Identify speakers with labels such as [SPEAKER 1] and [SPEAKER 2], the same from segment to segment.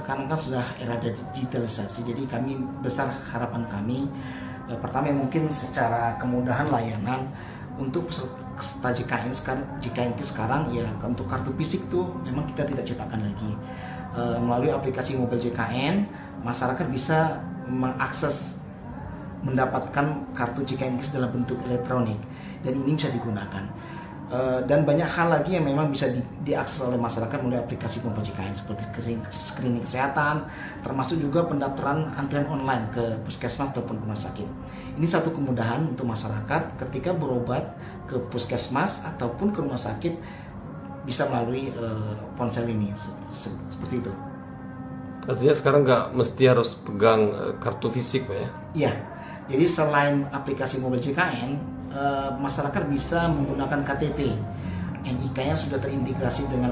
[SPEAKER 1] sekarang kan sudah era digitalisasi, jadi kami besar harapan kami pertama mungkin secara kemudahan layanan untuk peserta JKN sekarang ya, untuk kartu fisik tuh memang kita tidak cetakkan lagi. Melalui aplikasi mobile JKN masyarakat bisa mengakses mendapatkan kartu JKN dalam bentuk elektronik dan ini bisa digunakan. Dan banyak hal lagi yang memang bisa diakses oleh masyarakat melalui aplikasi mobile JKN seperti screening kesehatan, termasuk juga pendaftaran antrian online ke puskesmas ataupun rumah sakit. Ini satu kemudahan untuk masyarakat ketika berobat ke puskesmas ataupun ke rumah sakit bisa melalui ponsel ini, seperti itu.
[SPEAKER 2] Artinya sekarang nggak mesti harus pegang kartu fisik, Pak ya?
[SPEAKER 1] Iya, jadi selain aplikasi mobile JKN, masyarakat bisa menggunakan KTP NIK-nya sudah terintegrasi dengan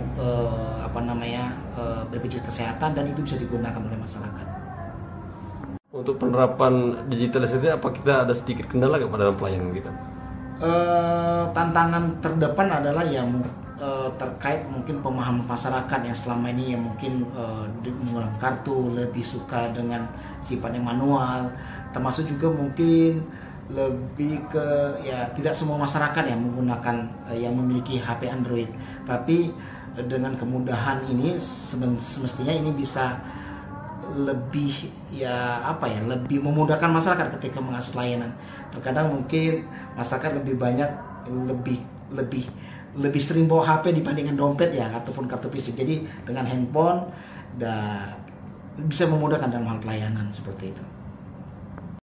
[SPEAKER 1] BPJS Kesehatan dan itu bisa digunakan oleh masyarakat.
[SPEAKER 2] Untuk penerapan digitalisasi apa kita ada sedikit kendala nggak dalam pelayanan kita?
[SPEAKER 1] Tantangan terdepan adalah yang terkait mungkin pemahaman masyarakat yang selama ini yang mungkin menggunakan kartu lebih suka dengan sifatnya manual, termasuk juga mungkin lebih ke ya tidak semua masyarakat yang menggunakan yang memiliki HP Android, tapi dengan kemudahan ini semestinya ini bisa lebih lebih memudahkan masyarakat ketika mengakses layanan. Terkadang mungkin masyarakat lebih banyak lebih sering bawa HP dibandingkan dompet ya ataupun kartu fisik. Jadi dengan handphone bisa memudahkan dalam hal pelayanan seperti itu.